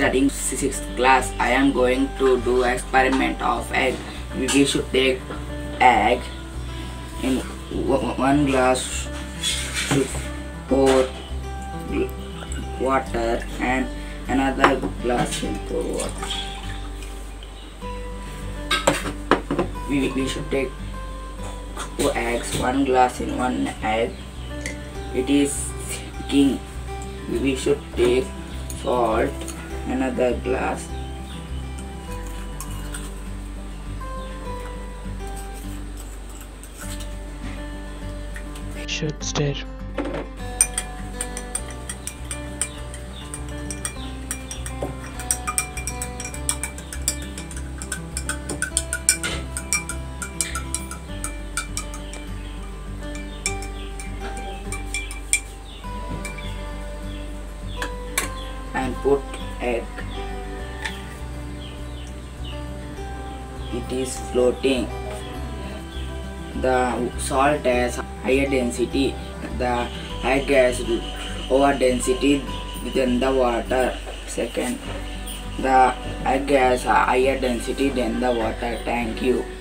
studying 6th class. I am going to do experiment of egg. We should take egg in one glass, should pour water, and another glass will pour water. We should take 2 eggs, 1 glass in 1 egg. It is cooking. We should take salt, another glass. We should stir. And put egg. It is floating. The salt has higher density, the egg has lower density than the water. Second, the egg has higher density than the water. Thank you.